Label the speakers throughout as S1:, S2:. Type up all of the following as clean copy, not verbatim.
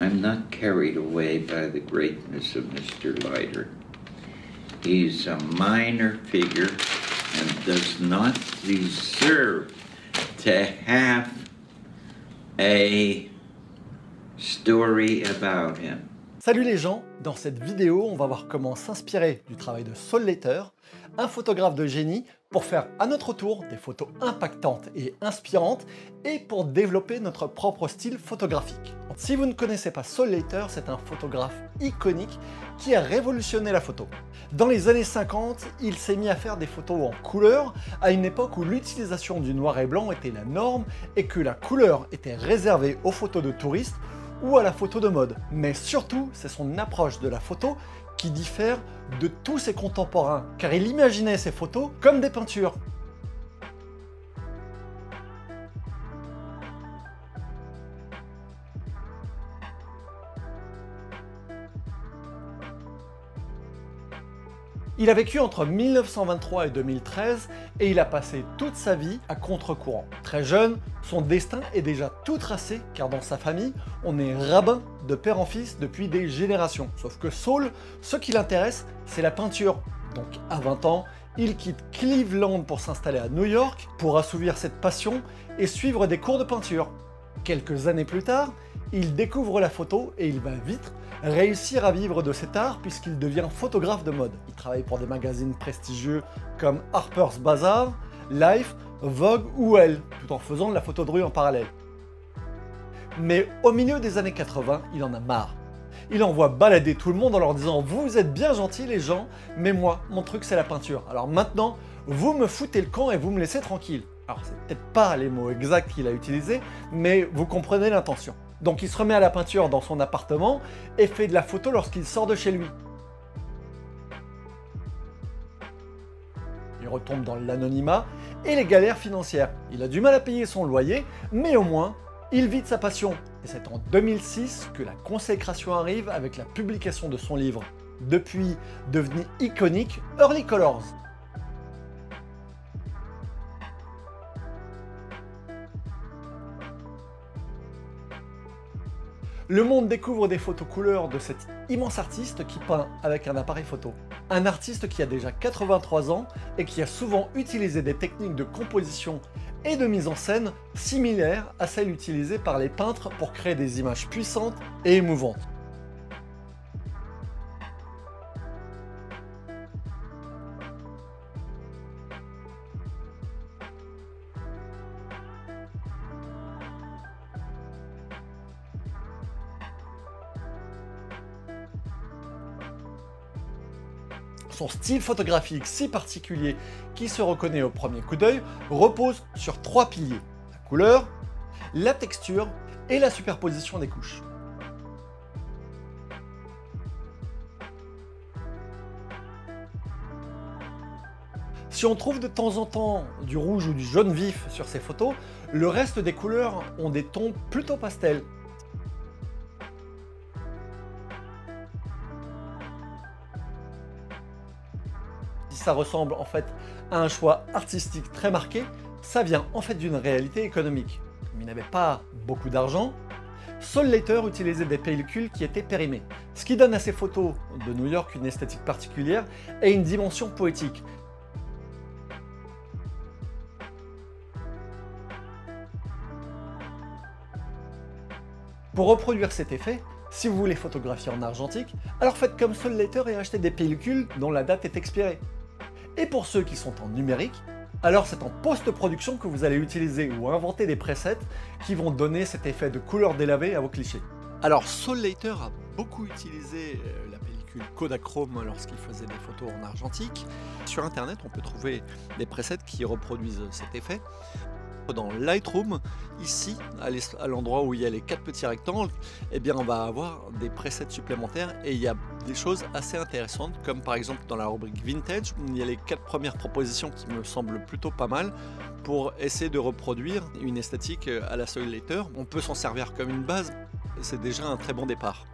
S1: I'm not carried away by the greatness of Mr. Leiter. He's a minor figure and does not deserve to have a story about him.
S2: Salut les gens, dans cette vidéo, on va voir comment s'inspirer du travail de Saul Leiter, un photographe de génie, pour faire à notre tour des photos impactantes et inspirantes et pour développer notre propre style photographique. Si vous ne connaissez pas Saul Leiter, c'est un photographe iconique qui a révolutionné la photo. Dans les années 50, il s'est mis à faire des photos en couleur à une époque où l'utilisation du noir et blanc était la norme et que la couleur était réservée aux photos de touristes ou à la photo de mode. Mais surtout, c'est son approche de la photo qui diffère de tous ses contemporains, car il imaginait ses photos comme des peintures. Il a vécu entre 1923 et 2013 et il a passé toute sa vie à contre-courant. Très jeune, son destin est déjà tout tracé car dans sa famille, on est rabbin de père en fils depuis des générations. Sauf que Saul, ce qui l'intéresse, c'est la peinture. Donc à 20 ans, il quitte Cleveland pour s'installer à New York pour assouvir cette passion et suivre des cours de peinture. Quelques années plus tard, il découvre la photo et il va vite réussir à vivre de cet art puisqu'il devient photographe de mode. Il travaille pour des magazines prestigieux comme Harper's Bazaar, Life, Vogue ou Elle, tout en faisant de la photo de rue en parallèle. Mais au milieu des années 80, il en a marre. Il envoie balader tout le monde en leur disant « Vous êtes bien gentils les gens, mais moi, mon truc c'est la peinture. Alors maintenant, vous me foutez le camp et vous me laissez tranquille. » Alors c'est peut-être pas les mots exacts qu'il a utilisés, mais vous comprenez l'intention. Donc il se remet à la peinture dans son appartement et fait de la photo lorsqu'il sort de chez lui. Il retombe dans l'anonymat et les galères financières. Il a du mal à payer son loyer, mais au moins, il vit de sa passion. Et c'est en 2006 que la consécration arrive avec la publication de son livre, depuis devenu iconique, Early Colors. Le monde découvre des photos couleurs de cet immense artiste qui peint avec un appareil photo. Un artiste qui a déjà 83 ans et qui a souvent utilisé des techniques de composition et de mise en scène similaires à celles utilisées par les peintres pour créer des images puissantes et émouvantes. Son style photographique si particulier qui se reconnaît au premier coup d'œil repose sur 3 piliers: la couleur, la texture et la superposition des couches. Si on trouve de temps en temps du rouge ou du jaune vif sur ces photos, le reste des couleurs ont des tons plutôt pastels. Ça ressemble en fait à un choix artistique très marqué, ça vient en fait d'une réalité économique. Comme il n'avait pas beaucoup d'argent, Saul Leiter utilisait des pellicules qui étaient périmées, ce qui donne à ses photos de New York une esthétique particulière et une dimension poétique. Pour reproduire cet effet, si vous voulez photographier en argentique, alors faites comme Saul Leiter et achetez des pellicules dont la date est expirée. Et pour ceux qui sont en numérique, alors c'est en post-production que vous allez utiliser ou inventer des presets qui vont donner cet effet de couleur délavée à vos clichés. Alors Saul Leiter a beaucoup utilisé la pellicule Kodachrome lorsqu'il faisait des photos en argentique. Sur internet, on peut trouver des presets qui reproduisent cet effet. Dans Lightroom, ici, à l'endroit où il y a les 4 petits rectangles, eh bien on va avoir des presets supplémentaires et il y a des choses assez intéressantes, comme par exemple dans la rubrique Vintage, où il y a les 4 premières propositions qui me semblent plutôt pas mal pour essayer de reproduire une esthétique à la Saul Leiter. On peut s'en servir comme une base, c'est déjà un très bon départ.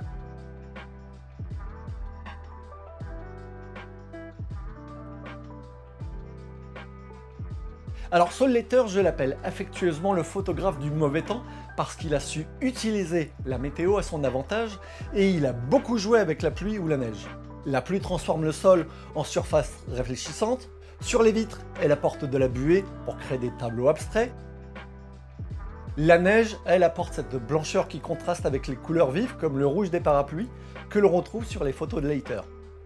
S2: Alors Saul Leiter, je l'appelle affectueusement le photographe du mauvais temps parce qu'il a su utiliser la météo à son avantage et il a beaucoup joué avec la pluie ou la neige. La pluie transforme le sol en surface réfléchissante. Sur les vitres, elle apporte de la buée pour créer des tableaux abstraits. La neige, elle apporte cette blancheur qui contraste avec les couleurs vives comme le rouge des parapluies que l'on retrouve sur les photos de Leiter.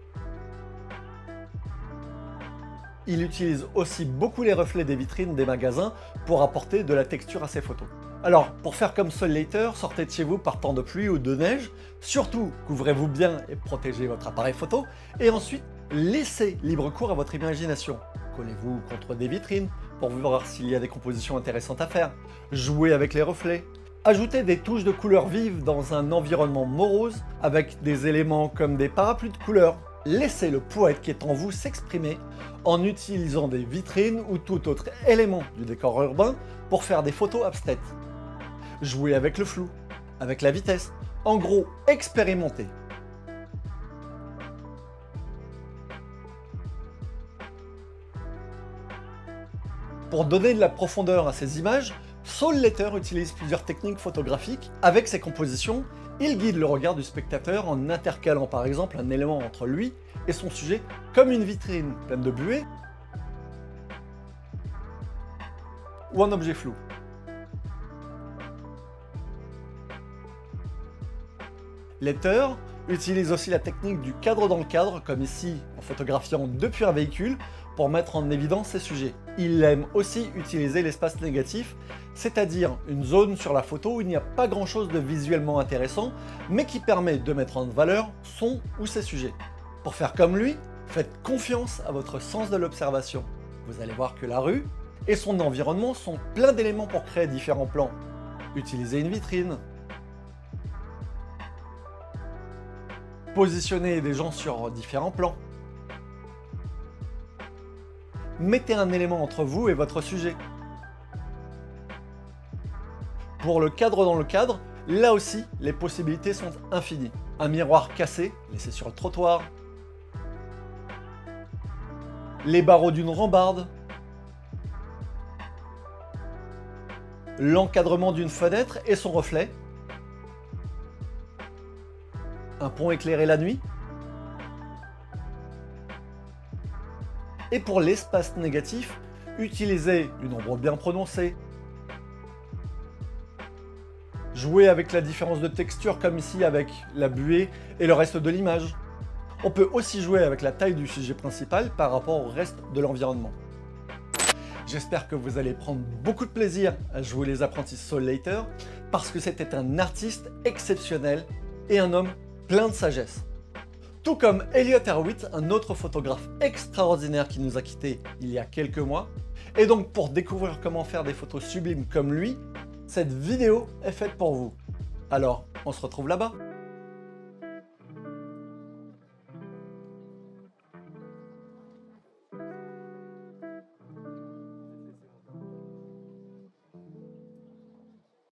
S2: Il utilise aussi beaucoup les reflets des vitrines des magasins pour apporter de la texture à ses photos. Alors, pour faire comme Saul Leiter, sortez de chez vous par temps de pluie ou de neige, surtout couvrez-vous bien et protégez votre appareil photo, et ensuite laissez libre cours à votre imagination. Collez-vous contre des vitrines pour voir s'il y a des compositions intéressantes à faire. Jouez avec les reflets. Ajoutez des touches de couleurs vives dans un environnement morose avec des éléments comme des parapluies de couleurs. Laissez le poète qui est en vous s'exprimer en utilisant des vitrines ou tout autre élément du décor urbain pour faire des photos abstraites. Jouez avec le flou, avec la vitesse. En gros, expérimentez. Pour donner de la profondeur à ces images, Saul Leiter utilise plusieurs techniques photographiques. Avec ses compositions, il guide le regard du spectateur en intercalant par exemple un élément entre lui et son sujet comme une vitrine pleine de buée ou un objet flou. Leiter utilise aussi la technique du cadre dans le cadre, comme ici en photographiant depuis un véhicule, pour mettre en évidence ses sujets. Il aime aussi utiliser l'espace négatif, c'est-à-dire une zone sur la photo où il n'y a pas grand-chose de visuellement intéressant, mais qui permet de mettre en valeur son ou ses sujets. Pour faire comme lui, faites confiance à votre sens de l'observation. Vous allez voir que la rue et son environnement sont pleins d'éléments pour créer différents plans. Utilisez une vitrine. Positionnez des gens sur différents plans. Mettez un élément entre vous et votre sujet. Pour le cadre dans le cadre, là aussi, les possibilités sont infinies. Un miroir cassé, laissé sur le trottoir. Les barreaux d'une rambarde. L'encadrement d'une fenêtre et son reflet. Un pont éclairé la nuit. Et pour l'espace négatif, utilisez une ombre bien prononcée. Jouez avec la différence de texture comme ici avec la buée et le reste de l'image. On peut aussi jouer avec la taille du sujet principal par rapport au reste de l'environnement. J'espère que vous allez prendre beaucoup de plaisir à jouer les apprentis Saul Leiter parce que c'était un artiste exceptionnel et un homme plein de sagesse. Tout comme Elliot Erwitt, un autre photographe extraordinaire qui nous a quittés il y a quelques mois. Et donc pour découvrir comment faire des photos sublimes comme lui, cette vidéo est faite pour vous. Alors, on se retrouve là-bas.